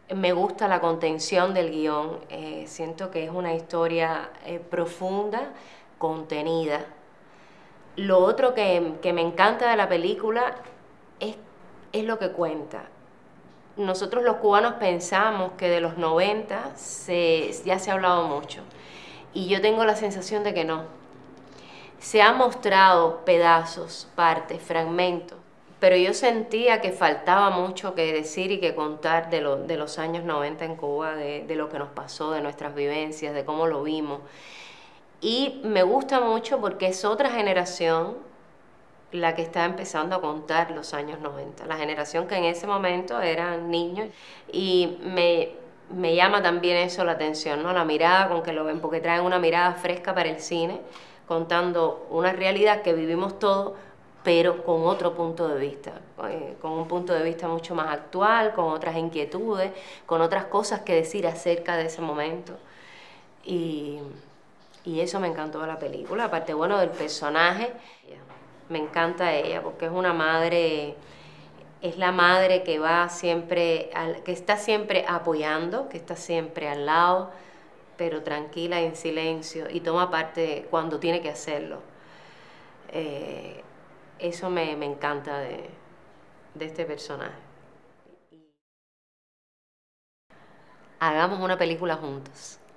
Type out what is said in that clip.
Me gusta la contención del guión, siento que es una historia profunda, contenida. Lo otro que me encanta de la película es, es lo que cuenta. Nosotros los cubanos pensamos que de los 90 ya se ha hablado mucho y yo tengo la sensación de que no. Se han mostrado pedazos, partes, fragmentos, pero yo sentía que faltaba mucho que decir y que contar de los años 90 en Cuba, de lo que nos pasó, de nuestras vivencias, de cómo lo vimos. Y me gusta mucho porque es otra generación la que está empezando a contar los años 90, la generación que en ese momento eran niños, y me llama también eso la atención, ¿no? La mirada con que lo ven, porque traen una mirada fresca para el cine, contando una realidad que vivimos todos, pero con otro punto de vista, con un punto de vista mucho más actual, con otras inquietudes, con otras cosas que decir acerca de ese momento. Y, y eso me encantó de la película, aparte, bueno, del personaje. Me encanta ella porque es una madre, es la madre que va siempre, que está siempre apoyando, que está siempre al lado, pero tranquila, en silencio, y toma parte cuando tiene que hacerlo. Eh, Eso me encanta de este personaje. Hagamos una película juntos.